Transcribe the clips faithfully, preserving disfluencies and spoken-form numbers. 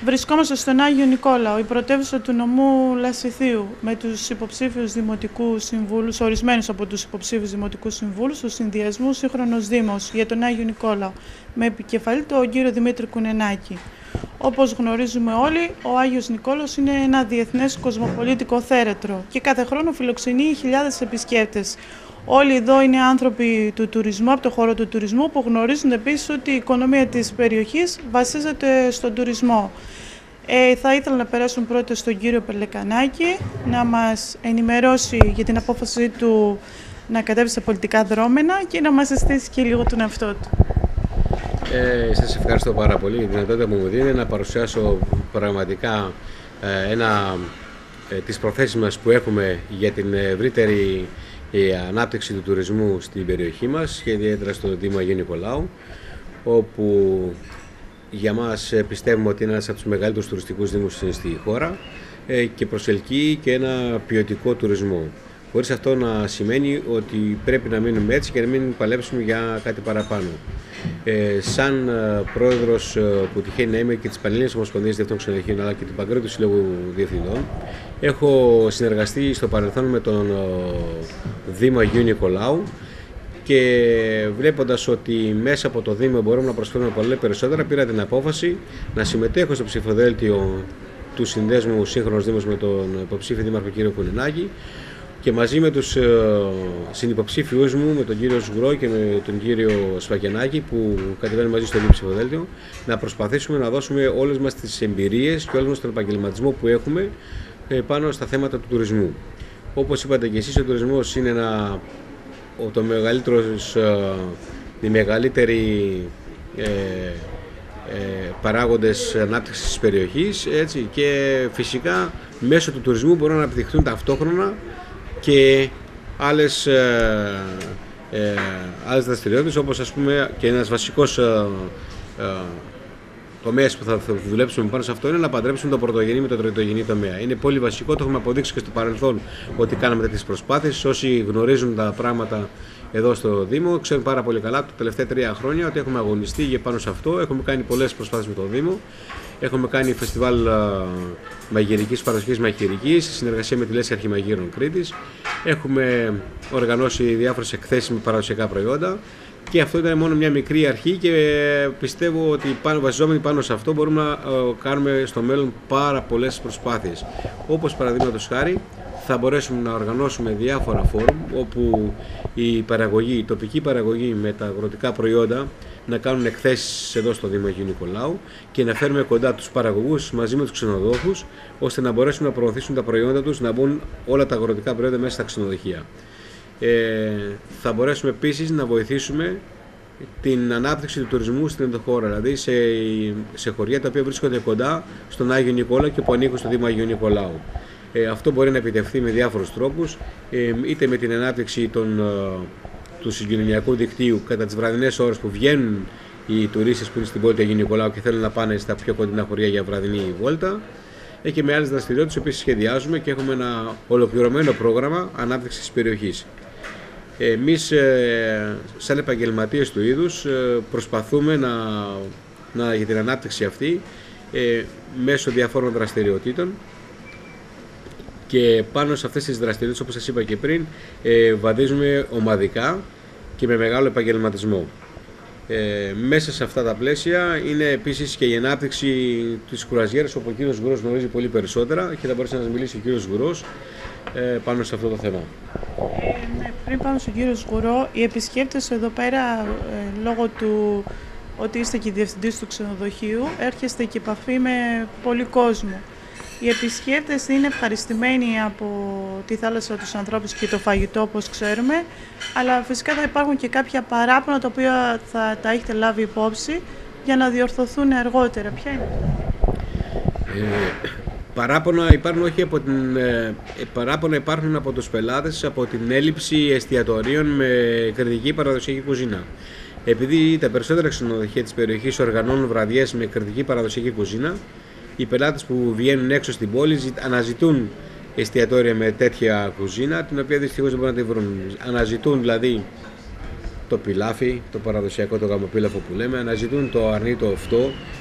Βρισκόμαστε στον Άγιο Νικόλαο, η πρωτεύουσα του νομού Λασιθίου, με τους υποψήφιους δημοτικούς συμβούλους, ορισμένους από τους υποψήφιους δημοτικούς συμβούλους του Συνδυασμού Σύγχρονος Δήμος για τον Άγιο Νικόλαο, με επικεφαλή τον κύριο Δημήτρη Κουνενάκη. Όπως γνωρίζουμε όλοι, ο Άγιος Νικόλαος είναι ένα διεθνές κοσμοπολίτικο θέρετρο και κάθε χρόνο φιλοξενεί χιλιάδες επισκέπτες. Όλοι εδώ είναι άνθρωποι του τουρισμού, από το χώρο του τουρισμού, που γνωρίζουν επίσης ότι η οικονομία της περιοχής βασίζεται στον τουρισμό. Ε, θα ήθελα να περάσουν πρώτα στον κύριο Πελεκανάκη, να μας ενημερώσει για την απόφαση του να κατέβει σε πολιτικά δρόμενα και να μας συστήσει και λίγο τον εαυτό του. Ε, σας ευχαριστώ πάρα πολύ για την δυνατότητα που μου δίνει να παρουσιάσω πραγματικά ε, ένα, ε, τις προθέσεις μας που έχουμε για την ευρύτερη η ανάπτυξη του τουρισμού στην περιοχή μας και ιδιαίτερα στο Δήμο Αγίου Νικολάου, όπου για μας πιστεύουμε ότι είναι ένας από τους μεγαλύτερους τουριστικούς δήμους στη χώρα και προσελκύει και ένα ποιοτικό τουρισμό. Χωρίς αυτό να σημαίνει ότι πρέπει να μείνουμε έτσι και να μην παλέψουμε για κάτι παραπάνω. Ε, σαν πρόεδρος που τυχαίνει να είμαι και της Πανελλήνιας Ομοσπονδίας Διευθυντών Ξενοδοχείων αλλά και του Παγκόσμιου Συλλόγου Διευθυντών, έχω συνεργαστεί στο παρελθόν με τον Δήμο Αγίου Νικολάου και βλέποντας ότι μέσα από το Δήμο μπορούμε να προσφέρουμε πολύ περισσότερα, πήρα την απόφαση να συμμετέχω στο ψηφοδέλτιο του Συνδέσμου Σύγχρονος Δήμος με τον υποψήφιο Δήμαρχο κύριο Κουνενάκη και μαζί με τους συνυποψήφιους μου, με τον κύριο Σγουρό και με τον κύριο Σφακιανάκη που κατεβαίνουν μαζί στο ίδιο ψηφοδέλτιο, να προσπαθήσουμε να δώσουμε όλες μας τις εμπειρίες και όλες μας τον επαγγελματισμό που έχουμε πάνω στα θέματα του τουρισμού. Όπως είπατε και εσείς, ο τουρισμός είναι ένα, το μεγαλύτερος, οι μεγαλύτεροι ε, ε, παράγοντες ανάπτυξης της περιοχής, έτσι, και φυσικά μέσω του τουρισμού μπορούν να αναπτυχθούν ταυτόχρονα και άλλες, ε, ε, άλλες δραστηριότητες, όπως ας πούμε και ένας βασικός ε, ε, τομέας που θα δουλέψουμε πάνω σε αυτό είναι να παντρέψουμε το πρωτογενή με το τριτογενή τομέα. Είναι πολύ βασικό, το έχουμε αποδείξει και στο παρελθόν ότι κάναμε τέτοιες προσπάθειες. Όσοι γνωρίζουν τα πράγματα εδώ στο Δήμο ξέρουν πάρα πολύ καλά τα τελευταία τρία χρόνια ότι έχουμε αγωνιστεί για πάνω σε αυτό. Έχουμε κάνει πολλές προσπάθειες με το Δήμο. Έχουμε κάνει φεστιβάλ μαγειρικής, παραδοσιακής μαγειρικής, σε συνεργασία με τη Λέσχη Αρχιμαγείρων Κρήτης. Έχουμε οργανώσει διάφορες εκθέσεις με παραδοσιακά προϊόντα. Και αυτό ήταν μόνο μια μικρή αρχή και πιστεύω ότι πάνω, βασιζόμενοι πάνω σε αυτό μπορούμε να κάνουμε στο μέλλον πάρα πολλές προσπάθειες. Όπως παραδείγματος χάρη θα μπορέσουμε να οργανώσουμε διάφορα φόρουμ όπου η παραγωγή, η τοπική παραγωγή με τα αγροτικά προϊόντα να κάνουν εκθέσεις εδώ στο Δήμο Αγίου Νικολάου και να φέρουμε κοντά τους παραγωγούς μαζί με τους ξενοδόχους ώστε να μπορέσουν να προωθήσουν τα προϊόντα τους, να μπουν όλα τα αγροτικά προϊόντα μέσα στα ξενοδοχεία. Ε, θα μπορέσουμε επίσης να βοηθήσουμε την ανάπτυξη του τουρισμού στην ενδοχώρα, δηλαδή σε, σε χωριά τα οποία βρίσκονται κοντά στον Άγιο Νικόλαο και που ανήκουν στο Δήμο Αγίου Νικολάου. Ε, αυτό μπορεί να επιτευχθεί με διάφορους τρόπους, ε, είτε με την ανάπτυξη των, του συγκοινωνιακού δικτύου κατά τις βραδινές ώρες που βγαίνουν οι τουρίστες που είναι στην πόλη του Αγίου Νικολάου και θέλουν να πάνε στα πιο κοντινά χωριά για βραδινή βόλτα, ε, και με άλλες δραστηριότητες που σχεδιάζουμε και έχουμε ένα ολοκληρωμένο πρόγραμμα ανάπτυξης της περιοχής. Εμείς σαν επαγγελματίες του είδους προσπαθούμε να, να, για την ανάπτυξη αυτή μέσω διαφόρων δραστηριοτήτων και πάνω σε αυτές τις δραστηριότητες, όπως σας είπα και πριν, βαδίζουμε ομαδικά και με μεγάλο επαγγελματισμό. Ε, μέσα σε αυτά τα πλαίσια είναι επίσης και η ανάπτυξη της κουραζιέρας, όπου ο κύριος Σγουρός γνωρίζει πολύ περισσότερα και θα μπορέσει να σας μιλήσει ο κύριος Σγουρός ε, πάνω σε αυτό το θέμα. Ε, ναι, πριν πάνω στον κύριο Σγουρό, οι επισκέπτες εδώ πέρα, ε, λόγω του ότι είστε και διευθυντής του ξενοδοχείου, έρχεστε και επαφή με πολύ κόσμο. Οι επισκέπτες είναι ευχαριστημένοι από τη θάλασσα, τους ανθρώπους και το φαγητό, όπως ξέρουμε, αλλά φυσικά θα υπάρχουν και κάποια παράπονα τα οποία θα τα έχετε λάβει υπόψη για να διορθωθούν αργότερα. Ποια είναι? Ε, παράπονα υπάρχουν όχι από την, ε, παράπονα υπάρχουν από τους πελάτες από την έλλειψη εστιατορίων με κρητική παραδοσιακή κουζίνα. Επειδή τα περισσότερα ξενοδοχεία της περιοχής οργανώνουν βραδιές με κρητική παραδοσιακή κουζίνα, οι πελάτες που βγαίνουν έξω στην πόλη αναζητούν εστιατόρια με τέτοια κουζίνα, την οποία δυστυχώς δεν μπορούν να τη βρουν. Αναζητούν δηλαδή το πιλάφι, το παραδοσιακό, το γαμοπίλαφο που λέμε, αναζητούν το αρνί το οφτό,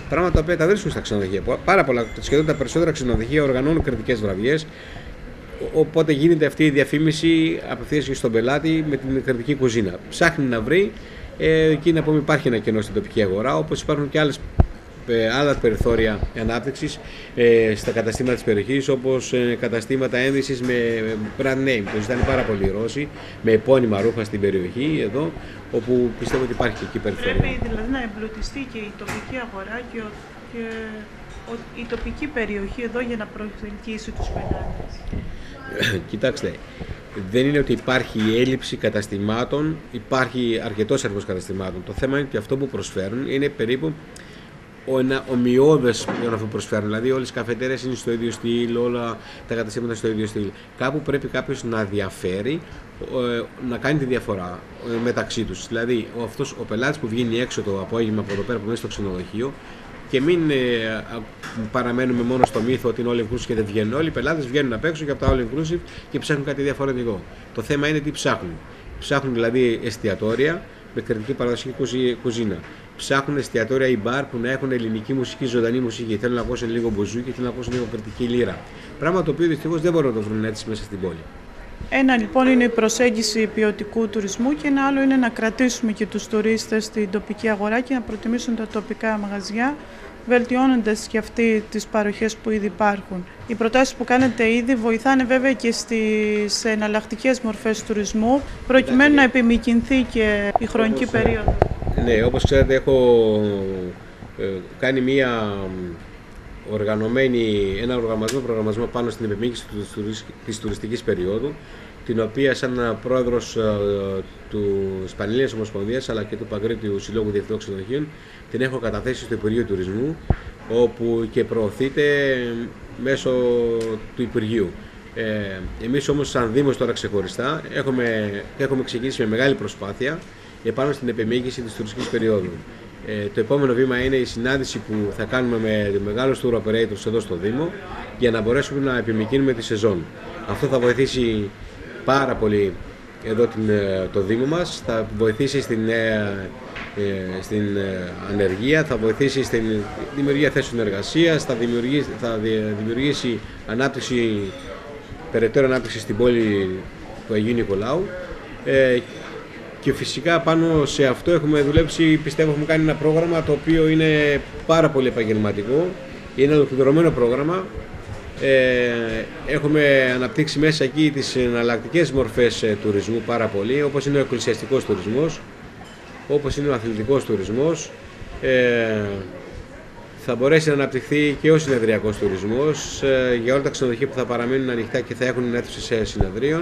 Πράγματα τα οποία τα βρίσκουν στα ξενοδοχεία. Πάρα πολλά, σχεδόν τα περισσότερα ξενοδοχεία οργανώνουν κριτικές βραδιές. Οπότε γίνεται αυτή η διαφήμιση απευθείας και στον πελάτη με την κριτική κουζίνα. Ψάχνει να βρει, ε, εκεί να πούμε υπάρχει ένα κενό στην τοπική αγορά, όπως υπάρχουν και άλλες, ε, άλλα περιθώρια ανάπτυξης ε, στα καταστήματα της περιοχής, όπως ε, καταστήματα ένδυσης με brand name, που ζητάνε πάρα πολλοί οι Ρώσοι, με επώνυμα ρούχα στην περιοχή εδώ, όπου πιστεύω ότι υπάρχει και εκεί περιθώριο. Πρέπει δηλαδή να εμπλουτιστεί και η τοπική αγορά και, ο, και ο, η τοπική περιοχή εδώ για να προσελκύσει τους πελάτες. Κοιτάξτε, δεν είναι ότι υπάρχει έλλειψη καταστημάτων, υπάρχει αρκετός αριθμός καταστημάτων. Το θέμα είναι ότι αυτό που προσφέρουν είναι περίπου ένα ομοιώδες για αυτό που προσφέρουν. Δηλαδή, όλες οι καφετέρειες είναι στο ίδιο στυλ, όλα τα καταστήματα στο ίδιο στυλ. Κάπου πρέπει κάποιος να διαφέρει, να κάνει τη διαφορά μεταξύ τους. Δηλαδή, ο, αυτός, ο πελάτης που βγαίνει έξω το απόγευμα από εδώ πέρα που είναι στο ξενοδοχείο, και μην ε, παραμένουμε μόνο στο μύθο ότι είναι all inclusive και δεν βγαίνουν όλοι. Οι πελάτες βγαίνουν απ' έξω και από τα all inclusive και ψάχνουν κάτι διαφορετικό. Το θέμα είναι τι ψάχνουν. Ψάχνουν δηλαδή εστιατόρια με κριτική παραδοσιακή κουζίνα. Ψάχνουν εστιατόρια ή μπαρ που να έχουν ελληνική μουσική, ζωντανή μουσική. Θέλουν να ακούσουν λίγο μπουζούκι, θέλουν να ακούσουν λίγο κριτική λύρα. Πράγμα το οποίο δυστυχώς δεν μπορούν να το βρουν έτσι μέσα στην πόλη. Ένα λοιπόν είναι η προσέγγιση ποιοτικού τουρισμού και ένα άλλο είναι να κρατήσουμε και τους τουρίστες στην τοπική αγορά και να προτιμήσουν τα τοπικά μαγαζιά, βελτιώνοντας και αυτοί τις παροχές που ήδη υπάρχουν. Οι προτάσεις που κάνετε ήδη βοηθάνε βέβαια και στις εναλλακτικές μορφές τουρισμού, προκειμένου να επιμηκυνθεί και η χρονική όπως, περίοδο. Ναι, όπως ξέρετε έχω ε, κάνει μία οργανωμένη, ένα οργανωμένο προγραμματισμό πάνω στην επιμήκυνση της τουριστικής περίοδου, την οποία σαν πρόεδρος ε, του Πανελλήνιας Ομοσπονδίας αλλά και του Παγκρίτιου Συλλόγου Διεθνών Ξενοδοχείων την έχω καταθέσει στο Υπουργείο Τουρισμού, όπου και προωθείται μέσω του Υπουργείου. Ε, εμείς όμως σαν Δήμος τώρα ξεχωριστά έχουμε, έχουμε ξεκινήσει με μεγάλη προσπάθεια επάνω στην επιμήκυνση της τουριστικής περίοδου. Ε, το επόμενο βήμα είναι η συνάντηση που θα κάνουμε με μεγάλους tour operators εδώ στο Δήμο για να μπορέσουμε να επιμηκύνουμε τη σεζόν. Αυτό θα βοηθήσει πάρα πολύ εδώ την, το Δήμο μας, θα βοηθήσει στην, ε, στην ανεργία, θα βοηθήσει στην δημιουργία θέσεων εργασίας, θα δημιουργήσει, θα δημιουργήσει ανάπτυξη, περαιτέρω ανάπτυξη στην πόλη του Αγίου Νικολάου. Ε, Και φυσικά πάνω σε αυτό έχουμε δουλέψει, πιστεύω έχουμε κάνει ένα πρόγραμμα το οποίο είναι πάρα πολύ επαγγελματικό, είναι ένα ολοκληρωμένο πρόγραμμα. Ε, έχουμε αναπτύξει μέσα εκεί τις εναλλακτικές μορφές τουρισμού πάρα πολύ, όπως είναι ο εκκλησιαστικός τουρισμός, όπως είναι ο αθλητικός τουρισμός. Ε, θα μπορέσει να αναπτυχθεί και ο συνεδριακός τουρισμός ε, για όλα τα ξενοδοχεία που θα παραμείνουν ανοιχτά και θα έχουν αίθουσες συνεδρίων.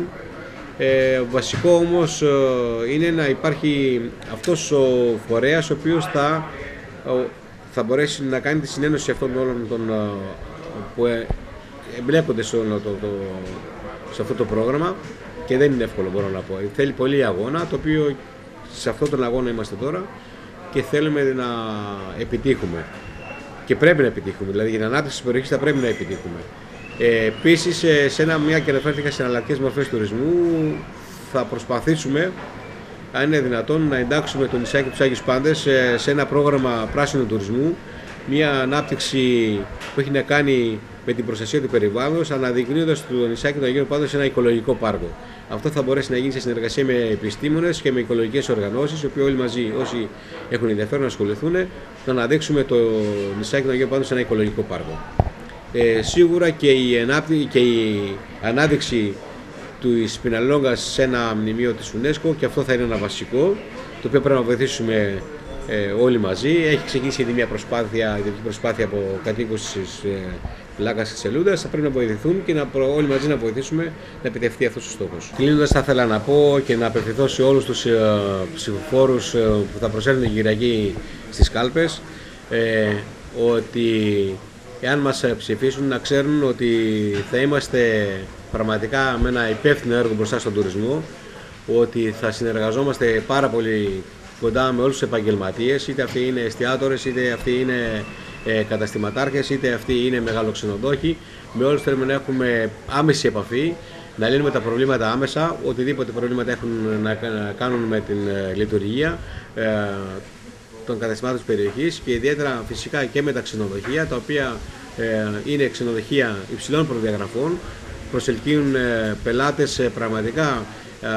Ε, βασικό όμως ε, είναι να υπάρχει αυτός ο φορέας ο οποίος θα, ο, θα μπορέσει να κάνει τη συνένωση αυτών όλων των ε, που ε, εμπλέκονται σε, όλο το, το, σε αυτό το πρόγραμμα, και δεν είναι εύκολο, μπορώ να πω. Θέλει πολύ αγώνα, το οποίο σε αυτόν τον αγώνα είμαστε τώρα και θέλουμε να επιτύχουμε και πρέπει να επιτύχουμε, δηλαδή για την ανάπτυξη της περιοχής θα πρέπει να επιτύχουμε. Ε, επίσης, σε ένα, μια και αναφέρθηκα σε εναλλακτικές μορφές τουρισμού, θα προσπαθήσουμε, αν είναι δυνατόν, να εντάξουμε το νησάκι τους Άγιους Πάντες σε, σε ένα πρόγραμμα πράσινου τουρισμού, μια ανάπτυξη που έχει να κάνει με την προστασία του περιβάλλοντος, αναδεικνύοντας το νησάκι των Αγίων Πάντων σε ένα οικολογικό πάρκο. Αυτό θα μπορέσει να γίνει σε συνεργασία με επιστήμονες και με οικολογικές οργανώσεις, οι οποίοι όλοι μαζί, όσοι έχουν ενδιαφέρον να ασχοληθούν, να αναδείξουμε το νησάκι των Αγίων Πάντων σε ένα οικολογικό πάρκο. Ε, σίγουρα και η, ενάπτυ... και η ανάδειξη του Σπιναλόγκας σε ένα μνημείο της UNESCO, και αυτό θα είναι ένα βασικό, το οποίο πρέπει να βοηθήσουμε ε, όλοι μαζί. Έχει ξεκινήσει ήδη μια προσπάθεια, προσπάθεια από κατοίκους της ε, Λάκας και Σελούντας, θα πρέπει να βοηθηθούν και να, όλοι μαζί να βοηθήσουμε να επιτευχθεί αυτός ο στόχος. Κλείνοντας, θα ήθελα να πω και να απευθυνθώ σε όλους τους ε, ψηφοφόρους ε, που θα προσέλθουν την Κυριακή στις κάλπες, ε, ότι εάν μας ψηφίσουν, να ξέρουν ότι θα είμαστε πραγματικά με ένα υπεύθυνο έργο μπροστά στον τουρισμό, ότι θα συνεργαζόμαστε πάρα πολύ κοντά με όλους τους επαγγελματίες, είτε αυτοί είναι εστιατόρες, είτε αυτοί είναι ε, καταστηματάρχες, είτε αυτοί είναι μεγαλοξενοδόχοι. Με όλους θέλουμε να έχουμε άμεση επαφή, να λύνουμε τα προβλήματα άμεσα, οτιδήποτε προβλήματα έχουν να κάνουν με την ε, λειτουργία ε, των καταστημάτων της περιοχής και ιδιαίτερα φυσικά και με τα ξενοδοχεία, τα οποία ε, είναι ξενοδοχεία υψηλών προδιαγραφών, προσελκύουν ε, πελάτες ε, πραγματικά ε,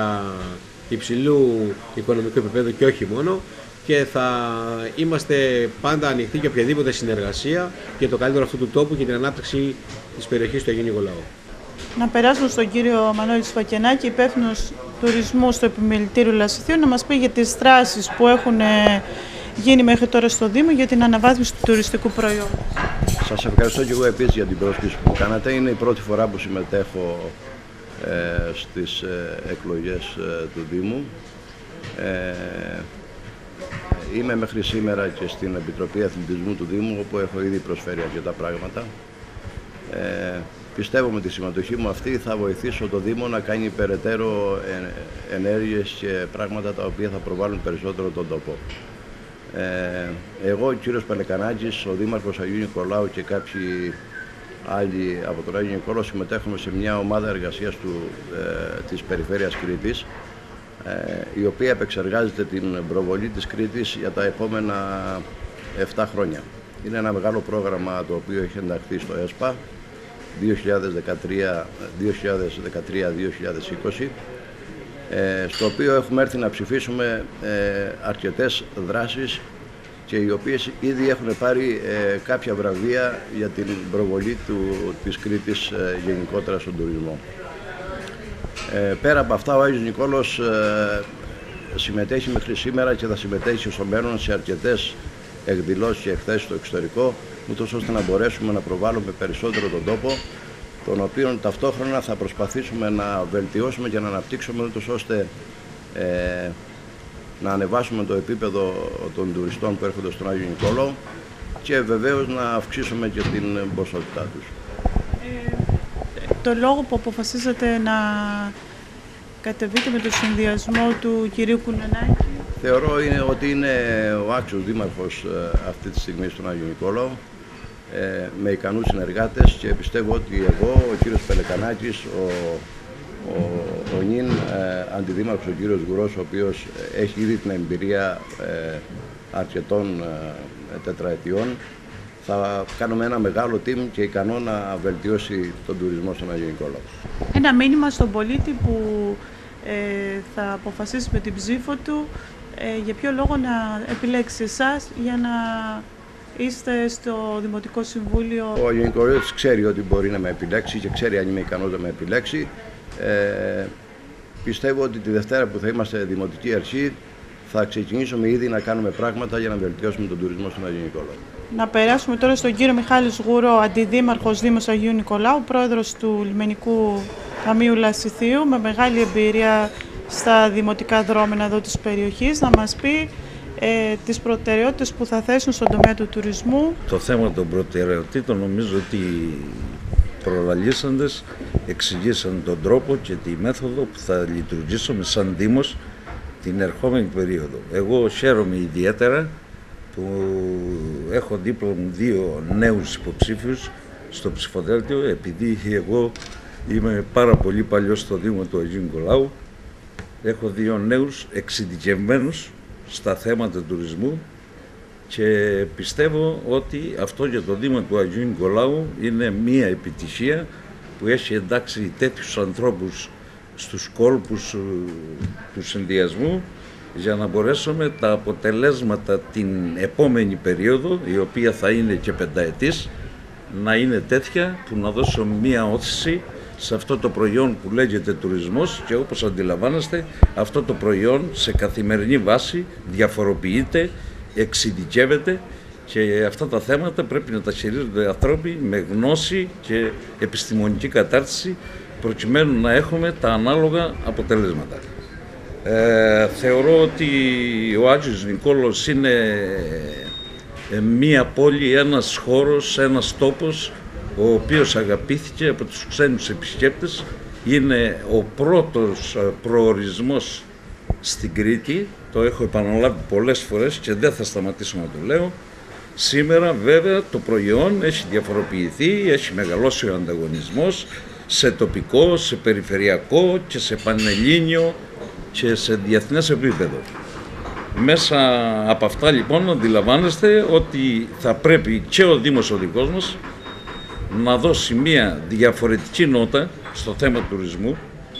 υψηλού οικονομικού επίπεδου και όχι μόνο, και θα είμαστε πάντα ανοιχτοί για οποιαδήποτε συνεργασία για το καλύτερο αυτού του τόπου και την ανάπτυξη της περιοχής του Αγίου Νικολάου. Να περάσουμε στον κύριο Μανώλη Σφακιανάκη, υπεύθυνος τουρισμού στο Επιμελητήριο Λασιθίου, να μας πει για τις δράσεις που έχουν γίνει μέχρι τώρα στο Δήμο για την αναβάθμιση του τουριστικού προϊόντος. Σας ευχαριστώ και εγώ επίσης για την πρόσκληση που κάνατε. Είναι η πρώτη φορά που συμμετέχω ε, στις ε, εκλογές ε, του Δήμου. Ε, είμαι μέχρι σήμερα και στην Επιτροπή Αθλητισμού του Δήμου, όπου έχω ήδη προσφέρει αρκετά πράγματα. Ε, πιστεύω με τη συμμετοχή μου αυτή θα βοηθήσω το Δήμο να κάνει περαιτέρω ενέργειες και πράγματα τα οποία θα προβάλλουν περισσότερο τον τόπο. Ε, εγώ, ο κύριος Πελεκανάκης, ο Δήμαρχος Αγίου Νικολάου και κάποιοι άλλοι από τον Άγιο Νικόλαο συμμετέχουμε σε μια ομάδα εργασίας του, ε, της Περιφέρειας Κρήτης, ε, η οποία επεξεργάζεται την προβολή της Κρήτης για τα επόμενα επτά χρόνια. Είναι ένα μεγάλο πρόγραμμα το οποίο έχει ενταχθεί στο ΕΣΠΑ δύο χιλιάδες δεκατρία δύο χιλιάδες είκοσι, στο οποίο έχουμε έρθει να ψηφίσουμε αρκετές δράσεις και οι οποίες ήδη έχουν πάρει κάποια βραβεία για την προβολή του, της Κρήτης γενικότερα στον τουρισμό. Πέρα από αυτά, ο Άγιος Νικόλαος συμμετέχει μέχρι σήμερα και θα συμμετέχει στο μέλλον σε αρκετές εκδηλώσεις και εκθέσεις στο εξωτερικό, ούτως ώστε να μπορέσουμε να προβάλλουμε περισσότερο τον τόπο, τον οποίο ταυτόχρονα θα προσπαθήσουμε να βελτιώσουμε και να αναπτύξουμε, ούτως ώστε ε, να ανεβάσουμε το επίπεδο των τουριστών που έρχονται στον Άγιο Νικόλαο και βεβαίως να αυξήσουμε και την ποσότητά τους. Ε, το λόγο που αποφασίσατε να κατεβείτε με το συνδυασμό του κυρίου Κουνενάκη? Θεωρώ είναι, ότι είναι ο άξιος δήμαρχος ε, αυτή τη στιγμή στον Άγιο Νικόλαο, ε, με ικανούς συνεργάτες, και πιστεύω ότι εγώ, ο κύριος Πελεκανάκης, ο, ο, ο νυν ε, αντιδήμαρχος ο κύριος Γουρός, ο οποίος έχει ήδη την εμπειρία ε, αρκετών ε, τετραετιών, θα κάνουμε ένα μεγάλο team και ικανό να βελτιώσει τον τουρισμό στον Άγιο Νικόλαο. Ένα μήνυμα στον πολίτη που ε, θα αποφασίσει με την ψήφο του ε, για ποιο λόγο να επιλέξει εσάς για να είστε στο Δημοτικό Συμβούλιο. Ο Άγιος Νικολάος ξέρει ότι μπορεί να με επιλέξει και ξέρει αν είμαι ικανός να με επιλέξει. Ε, πιστεύω ότι τη Δευτέρα που θα είμαστε Δημοτική Αρχή θα ξεκινήσουμε ήδη να κάνουμε πράγματα για να βελτιώσουμε τον τουρισμό στον Άγιο Νικόλαο. Να περάσουμε τώρα στον κύριο Μιχάλη Γουρό, Αντιδήμαρχος Δήμος Αγίου Νικολάου, πρόεδρος του Λιμενικού Ταμείου Λασιθίου, με μεγάλη εμπειρία στα δημοτικά δρόμενα εδώ της περιοχής, να μας πει ε, τις προτεραιότητες που θα θέσουν στον τομέα του τουρισμού. Το θέμα των προτεραιοτήτων νομίζω ότι οι προλαλήσαντες εξηγήσαν τον τρόπο και τη μέθοδο που θα λειτουργήσουμε σαν Δήμος την ερχόμενη περίοδο. Εγώ χαίρομαι ιδιαίτερα που έχω δίπλα μου δύο νέους υποψήφιους στο ψηφοδέλτιο, επειδή εγώ είμαι πάρα πολύ παλιός στο Δήμο του Αγίου Νικολάου. Έχω δύο νέους εξειδικευμένους στα θέματα τουρισμού και πιστεύω ότι αυτό για το Δήμο του Αγίου Νικολάου είναι μία επιτυχία που έχει εντάξει τέτοιους ανθρώπους στους κόλπους του συνδυασμού για να μπορέσουμε τα αποτελέσματα την επόμενη περίοδο, η οποία θα είναι και πενταετής, να είναι τέτοια που να δώσουμε μία όθηση σε αυτό το προϊόν που λέγεται τουρισμός, και όπως αντιλαμβάνεστε αυτό το προϊόν σε καθημερινή βάση διαφοροποιείται, εξειδικεύεται, και αυτά τα θέματα πρέπει να τα χειρίζονται άνθρωποι με γνώση και επιστημονική κατάρτιση προκειμένου να έχουμε τα ανάλογα αποτελέσματα. Ε, θεωρώ ότι ο Άγιος Νικόλαος είναι μία πόλη, ένας χώρος, ένας τόπος ο οποίος αγαπήθηκε από τους ξένους επισκέπτες. Είναι ο πρώτος προορισμός στην Κρήτη, το έχω επαναλάβει πολλές φορές και δεν θα σταματήσω να το λέω. Σήμερα βέβαια το προϊόν έχει διαφοροποιηθεί, έχει μεγαλώσει ο ανταγωνισμός σε τοπικό, σε περιφερειακό και σε πανελλήνιο και σε διεθνές επίπεδο. Μέσα από αυτά λοιπόν αντιλαμβάνεστε ότι θα πρέπει και ο Δήμος ο δικός μας να δώσει μια διαφορετική νότα στο θέμα του τουρισμού,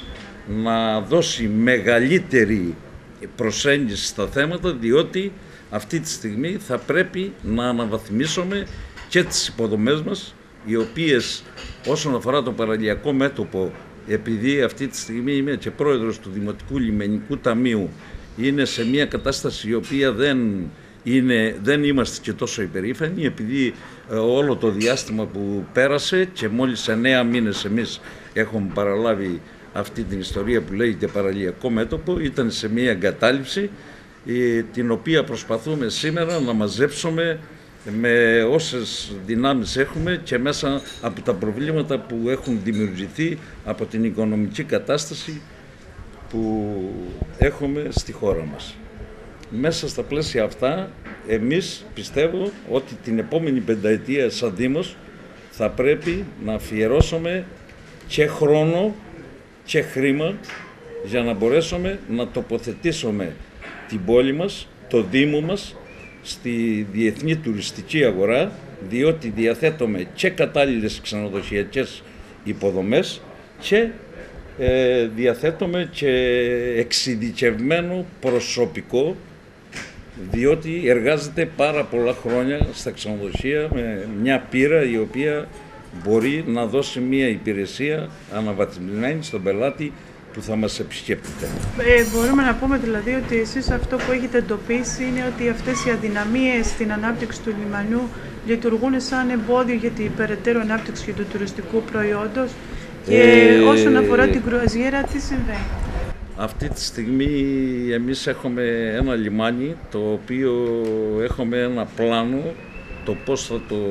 να δώσει μεγαλύτερη προσέγγιση στα θέματα, διότι αυτή τη στιγμή θα πρέπει να αναβαθμίσουμε και τις υποδομές μας, οι οποίες όσον αφορά το παραλιακό μέτωπο, επειδή αυτή τη στιγμή είμαι και πρόεδρος του Δημοτικού Λιμενικού Ταμείου, είναι σε μια κατάσταση η οποία δεν, είναι, δεν είμαστε και τόσο υπερήφανοι, επειδή ε, όλο το διάστημα που πέρασε και μόλις εννέα μήνες εμείς έχουμε παραλάβει αυτή την ιστορία που λέγεται παραλιακό μέτωπο, ήταν σε μια εγκατάλειψη ε, την οποία προσπαθούμε σήμερα να μαζέψουμε με όσες δυνάμεις έχουμε και μέσα από τα προβλήματα που έχουν δημιουργηθεί από την οικονομική κατάσταση που έχουμε στη χώρα μας. Μέσα στα πλαίσια αυτά, εμείς πιστεύω ότι την επόμενη πενταετία σαν Δήμος θα πρέπει να αφιερώσουμε και χρόνο και χρήμα για να μπορέσουμε να τοποθετήσουμε την πόλη μας, το Δήμο μας, στη διεθνή τουριστική αγορά, διότι διαθέτουμε και κατάλληλες ξενοδοχειακές υποδομές και ε, διαθέτουμε και εξειδικευμένο προσωπικό, διότι εργάζεται πάρα πολλά χρόνια στα ξενοδοχεία με μια πείρα η οποία μπορεί να δώσει μια υπηρεσία αναβαθμισμένη στον πελάτη που θα μας επισκέπτεται. Ε, μπορούμε να πούμε δηλαδή ότι εσείς αυτό που έχετε εντοπίσει είναι ότι αυτές οι αδυναμίες στην ανάπτυξη του λιμανιού λειτουργούν σαν εμπόδιο για την περαιτέρω ανάπτυξη του τουριστικού προϊόντος και ε... όσον αφορά την κρουαζιέρα, τι συμβαίνει? Αυτή τη στιγμή εμείς έχουμε ένα λιμάνι το οποίο έχουμε ένα πλάνο το πώς θα το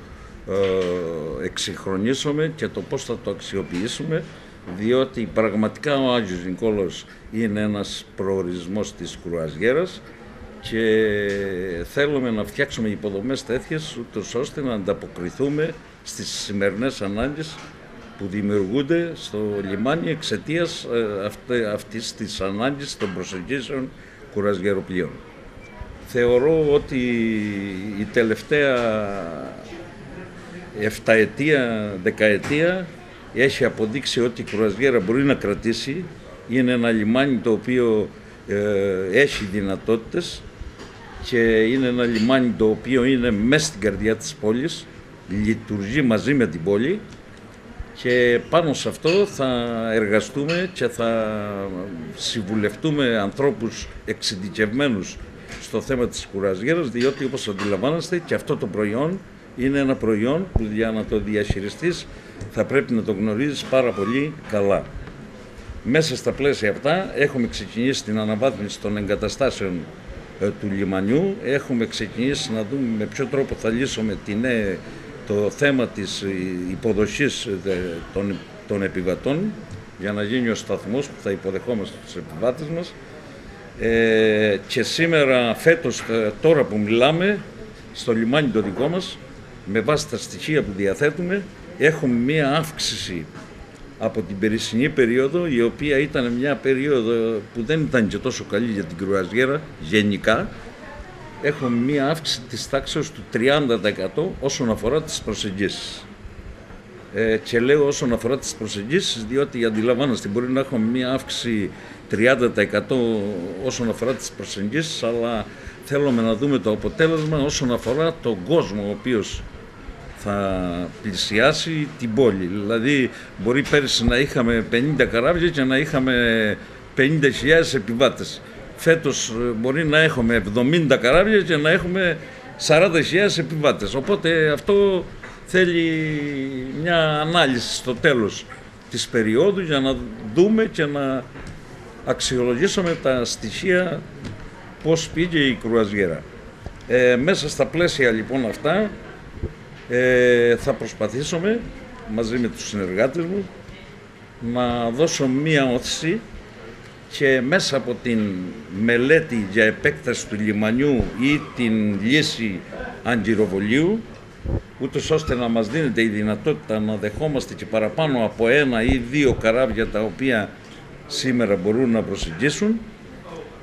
ε, εξυγχρονίσουμε και το πώς θα το αξιοποιήσουμε, διότι πραγματικά ο Άγιος Νικόλαος είναι ένας προορισμός της κρουαζιέρας και θέλουμε να φτιάξουμε υποδομές τέτοιες ούτως ώστε να ανταποκριθούμε στις σημερινές ανάγκες που δημιουργούνται στο λιμάνι εξαιτίας ε, αυτής της ανάγκης των προσεγγίσεων κουραζιεροπλοίων. Θεωρώ ότι η τελευταία εφταετία, δεκαετία έχει αποδείξει ότι η κρουαζιέρα μπορεί να κρατήσει. Είναι ένα λιμάνι το οποίο ε, έχει δυνατότητες και είναι ένα λιμάνι το οποίο είναι μέσα στην καρδιά της πόλης, λειτουργεί μαζί με την πόλη και πάνω σε αυτό θα εργαστούμε και θα συμβουλευτούμε ανθρώπους εξειδικευμένους στο θέμα της κουραζιέρας, διότι όπως αντιλαμβάνεστε και αυτό το προϊόν είναι ένα προϊόν που για να το διαχειριστείς θα πρέπει να το γνωρίζεις πάρα πολύ καλά. Μέσα στα πλαίσια αυτά έχουμε ξεκινήσει την αναβάθμιση των εγκαταστάσεων ε, του λιμανιού. Έχουμε ξεκινήσει να δούμε με ποιο τρόπο θα λύσουμε την, ε, το θέμα της υποδοχής ε, των, των επιβατών για να γίνει ο σταθμός που θα υποδεχόμαστε τους επιβάτες μας. Ε, και σήμερα, φέτος, τώρα που μιλάμε, στο λιμάνι το δικό μας, με βάση τα στοιχεία που διαθέτουμε, έχουμε μία αύξηση από την περσινή περίοδο, η οποία ήταν μια περίοδο που δεν ήταν και τόσο καλή για την κρουαζιέρα γενικά. Έχουμε μία αύξηση της τάξης του τριάντα τοις εκατό όσον αφορά τις προσεγγίσεις. Ε, και λέω όσον αφορά τις προσεγγίσεις, διότι αντιλαμβάνεστε μπορεί να έχουμε μία αύξηση τριάντα τοις εκατό όσον αφορά τις προσεγγίσεις, αλλά θέλουμε να δούμε το αποτέλεσμα όσον αφορά τον κόσμο ο οποίος θα πλησιάσει την πόλη. Δηλαδή μπορεί πέρυσι να είχαμε πενήντα καράβια και να είχαμε πενήντα χιλιάδες επιβάτες. Φέτος μπορεί να έχουμε εβδομήντα καράβια και να έχουμε σαράντα χιλιάδες επιβάτες. Οπότε αυτό θέλει μια ανάλυση στο τέλος της περίοδου για να δούμε και να αξιολογήσουμε τα στοιχεία πώς πήγε η κρουαζιέρα. Ε, μέσα στα πλαίσια λοιπόν αυτά ε, θα προσπαθήσουμε μαζί με τους συνεργάτες μου να δώσω μία όθηση και μέσα από την μελέτη για επέκταση του λιμανιού ή την λύση αγκυροβολίου, ούτως ώστε να μας δίνεται η δυνατότητα να δεχόμαστε και παραπάνω από ένα ή δύο καράβια τα οποία σήμερα μπορούν να προσεγγίσουν,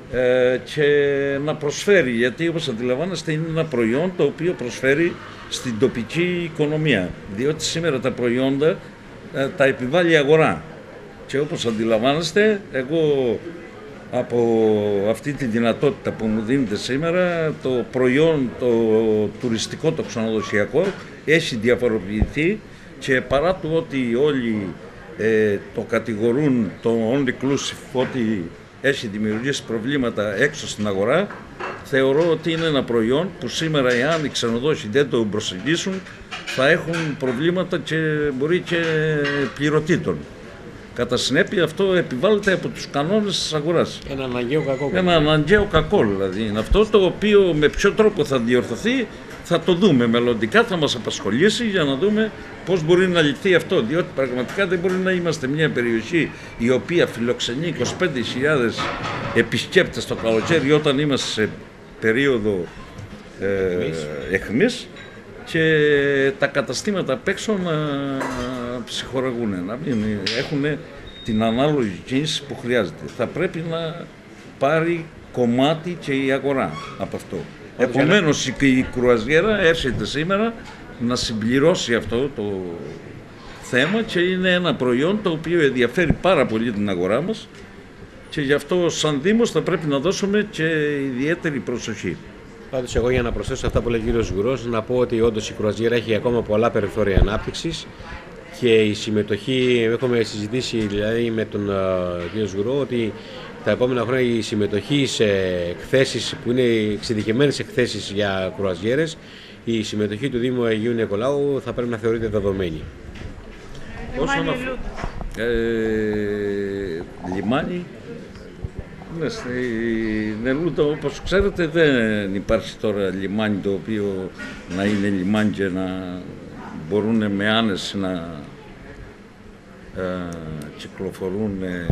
ε, και να προσφέρει, γιατί όπως αντιλαμβάνεστε είναι ένα προϊόν το οποίο προσφέρει στην τοπική οικονομία, διότι σήμερα τα προϊόντα ε, τα επιβάλλει η αγορά και όπως αντιλαμβάνεστε εγώ από αυτή τη δυνατότητα που μου δίνεται σήμερα το προϊόν το τουριστικό, το ξενοδοχειακό έχει διαφοροποιηθεί και παρά του ότι όλοι ε, το κατηγορούν το all inclusive ότι έχει δημιουργήσει προβλήματα έξω στην αγορά, θεωρώ ότι είναι ένα προϊόν που σήμερα εάν οι ξενοδόχοι δεν το προσεγγίσουν θα έχουν προβλήματα και μπορεί και πληρωτήτων. Κατά συνέπεια αυτό επιβάλλεται από τους κανόνες της αγοράς. Ένα αναγκαίο κακό. Ένα αναγκαίο κακό δηλαδή. Είναι αυτό το οποίο με ποιο τρόπο θα διορθωθεί θα το δούμε μελλοντικά, θα μας απασχολήσει για να δούμε πώς μπορεί να λυθεί αυτό. Διότι πραγματικά δεν μπορεί να είμαστε μια περιοχή η οποία φιλοξενεί είκοσι πέντε χιλιάδες επισκέπτες το καλοκαίρι όταν είμαστε σε περίοδο ε, αιχμής και τα καταστήματα απ' έξω να ψυχοραγούν, να μην έχουν την ανάλογη κίνηση που χρειάζεται. Θα πρέπει να πάρει κομμάτι και η αγορά από αυτό. Επομένως η κρουαζιέρα έρχεται σήμερα να συμπληρώσει αυτό το θέμα και είναι ένα προϊόν το οποίο ενδιαφέρει πάρα πολύ την αγορά μας και γι' αυτό σαν Δήμος θα πρέπει να δώσουμε και ιδιαίτερη προσοχή. Πάντως εγώ για να προσθέσω αυτά που λέει ο κύριος Γουρός, να πω ότι όντως η κρουαζιέρα έχει ακόμα πολλά περιθώρια ανάπτυξης και η συμμετοχή, έχουμε συζητήσει δηλαδή με τον uh, κύριο Γουρό ότι τα επόμενα χρόνια η συμμετοχή σε εκθέσεις που είναι εξειδικευμένες εκθέσεις για κρουαζιέρες, η συμμετοχή του Δήμου Αγίου Νικολάου θα πρέπει να θεωρείται δεδομένη. Όσον αφορά ε, λιμάνι, ναι, στη Νελούτα όπως ξέρετε δεν υπάρχει τώρα λιμάνι το οποίο να είναι λιμάνι και να μπορούν με άνεση να ε, κυκλοφορούν ε,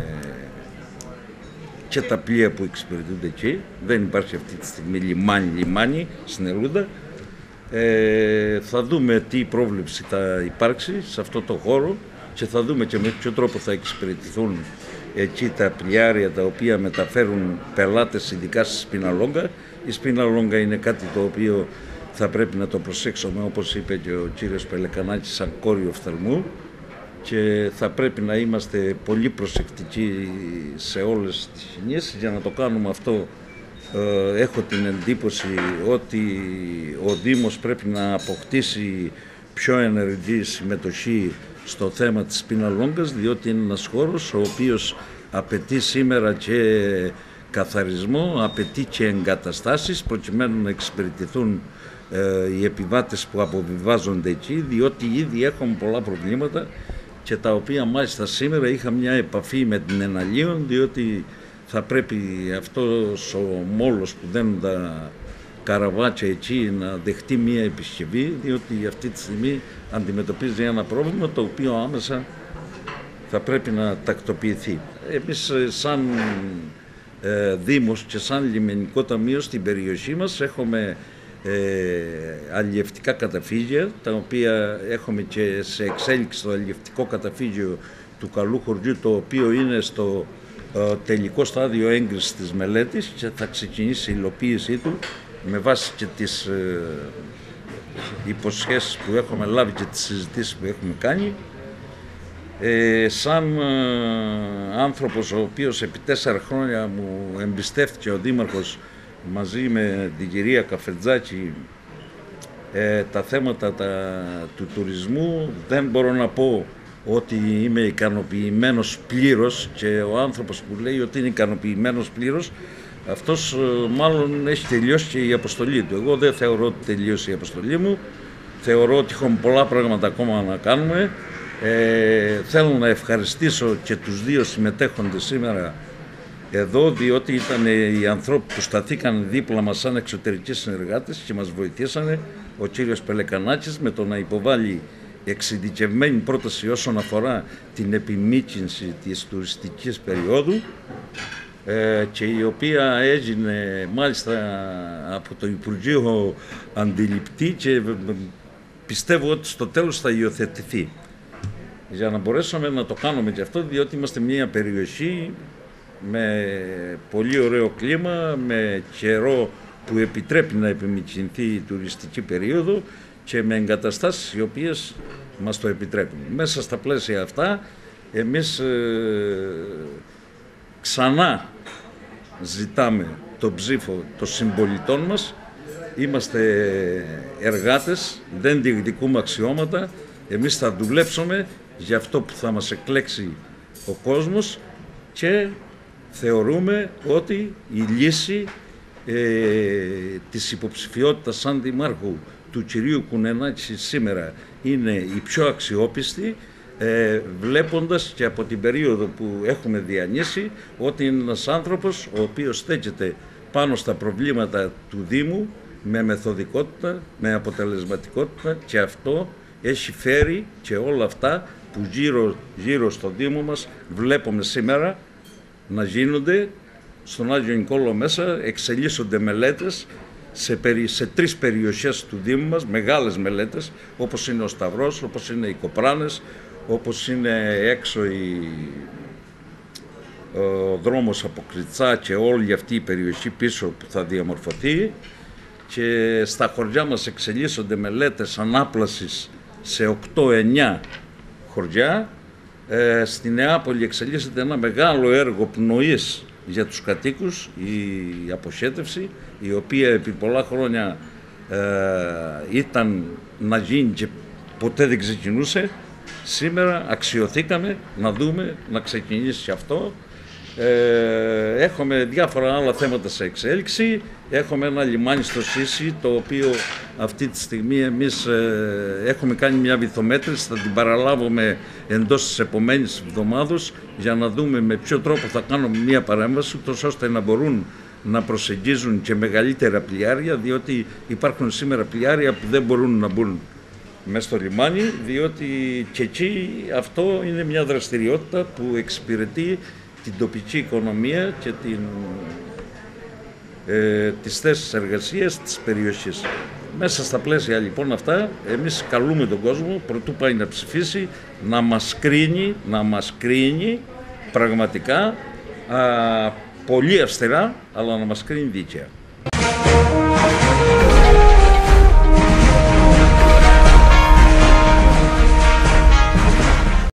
και τα πλοία που εξυπηρετούνται εκεί. Δεν υπάρχει αυτή τη στιγμή λιμάνι, λιμάνι στην Νελούτα. Ε, θα δούμε τι πρόβλεψη θα υπάρξει σε αυτό το χώρο και θα δούμε και με ποιο τρόπο θα εξυπηρετηθούν εκεί τα πλοιάρια τα οποία μεταφέρουν πελάτες ειδικά στη Σπιναλόγκα. Η Σπιναλόγκα είναι κάτι το οποίο θα πρέπει να το προσέξουμε όπως είπε και ο κύριος Πελεκανάκης σαν κόριο οφθαλμού και θα πρέπει να είμαστε πολύ προσεκτικοί σε όλες τις κινήσεις. Για να το κάνουμε αυτό ε, έχω την εντύπωση ότι ο Δήμος πρέπει να αποκτήσει πιο ενεργή συμμετοχή στο θέμα της Σπιναλόγκας, διότι είναι ένας χώρος ο οποίος απαιτεί σήμερα και καθαρισμό, απαιτεί και εγκαταστάσεις προκειμένου να εξυπηρετηθούν ε, οι επιβάτες που αποβιβάζονται εκεί, διότι ήδη έχουμε πολλά προβλήματα και τα οποία μάλιστα σήμερα είχα μια επαφή με την Εναλίον, διότι θα πρέπει αυτός ο μόλος που δένουν τα καραβάτσια εκεί να δεχτεί μια επισκευή, διότι αυτή τη στιγμή αντιμετωπίζει ένα πρόβλημα το οποίο άμεσα θα πρέπει να τακτοποιηθεί. Εμείς σαν ε, Δήμος και σαν Λιμενικό Ταμείο στην περιοχή μας έχουμε ε, αλλιευτικά καταφύγια, τα οποία έχουμε και σε εξέλιξη το αλλιευτικό καταφύγιο του Καλού Χωριού, το οποίο είναι στο ε, τελικό στάδιο έγκρισης της μελέτης και θα ξεκινήσει η υλοποίησή του με βάση και τις ε, υποσχέσεις που έχουμε λάβει και τις συζητήσεις που έχουμε κάνει. Ε, σαν ε, άνθρωπος ο οποίος επί τέσσερα χρόνια μου εμπιστεύτηκε ο Δήμαρχος μαζί με την κυρία Καφετζάκη ε, τα θέματα τα, του τουρισμού, δεν μπορώ να πω ότι είμαι ικανοποιημένος πλήρως, και ο άνθρωπος που λέει ότι είναι ικανοποιημένος πλήρως, αυτός μάλλον έχει τελειώσει και η αποστολή του. Εγώ δεν θεωρώ ότι τελείωσε η αποστολή μου. Θεωρώ ότι έχουμε πολλά πράγματα ακόμα να κάνουμε. Ε, θέλω να ευχαριστήσω και τους δύο συμμετέχοντες σήμερα εδώ, διότι ήταν οι ανθρώποι που σταθήκαν δίπλα μας σαν εξωτερικοί συνεργάτες και μας βοηθήσανε. Ο κύριος Πελεκανάκης με το να υποβάλει εξειδικευμένη πρόταση όσον αφορά την επιμήκυνση της τουριστικής περίοδου, και η οποία έγινε μάλιστα από το Υπουργείο αντιληπτή και πιστεύω ότι στο τέλος θα υιοθετηθεί. Για να μπορέσουμε να το κάνουμε και αυτό, διότι είμαστε μια περιοχή με πολύ ωραίο κλίμα, με καιρό που επιτρέπει να επιμηκυνθεί η τουριστική περίοδο και με εγκαταστάσεις οι οποίες μας το επιτρέπουν. Μέσα στα πλαίσια αυτά εμείς ε, ξανά ζητάμε τον ψήφο των συμπολιτών μας. Είμαστε εργάτες, δεν διεκδικούμε αξιώματα. Εμείς θα δουλέψουμε για αυτό που θα μας εκλέξει ο κόσμος και θεωρούμε ότι η λύση ε, της υποψηφιότητας σαν δημάρχου του κυρίου Κουνενάκη σήμερα είναι η πιο αξιόπιστη, ε, βλέποντας και από την περίοδο που έχουμε διανύσει ότι είναι ένας άνθρωπος ο οποίος στέκεται πάνω στα προβλήματα του Δήμου με μεθοδικότητα, με αποτελεσματικότητα, και αυτό έχει φέρει και όλα αυτά που γύρω, γύρω στο Δήμο μας βλέπουμε σήμερα να γίνονται. Στον Άγιο Νικόλαο μέσα εξελίσσονται μελέτες σε, περι, σε τρεις περιοχές του Δήμου μας, μεγάλες μελέτες, όπως είναι ο Σταυρός, όπως είναι οι Κοπράνες, όπως είναι έξω η, ο δρόμος από Κριτσά και όλη αυτή η περιοχή πίσω που θα διαμορφωθεί, και στα χωριά μας εξελίσσονται μελέτες ανάπλασης σε οκτώ εννιά χωριά. Ε, στη Νεάπολη εξελίσσεται ένα μεγάλο έργο πνοής για τους κατοίκους, η αποχέτευση, η οποία επί πολλά χρόνια ε, ήταν να γίνει και ποτέ δεν ξεκινούσε. Σήμερα αξιωθήκαμε να δούμε να ξεκινήσει αυτό. Ε, έχουμε διάφορα άλλα θέματα σε εξέλιξη. Έχουμε ένα λιμάνι στο Σύση, το οποίο αυτή τη στιγμή εμείς ε, έχουμε κάνει μια βυθομέτρηση, θα την παραλάβουμε εντός της επομένης εβδομάδος για να δούμε με ποιο τρόπο θα κάνουμε μια παρέμβαση, τόσο ώστε να μπορούν να προσεγγίζουν και μεγαλύτερα πλοιάρια, διότι υπάρχουν σήμερα πλοιάρια που δεν μπορούν να μπουν μέσα στο λιμάνι, διότι και εκεί αυτό είναι μια δραστηριότητα που εξυπηρετεί την τοπική οικονομία και την, ε, τις θέσεις εργασίας της περιοχής. Μέσα στα πλαίσια λοιπόν αυτά, εμείς καλούμε τον κόσμο, προτού πάει να ψηφίσει, να μας κρίνει, να μας κρίνει πραγματικά, α, πολύ αυστηρά, αλλά να μας κρίνει δίκαια.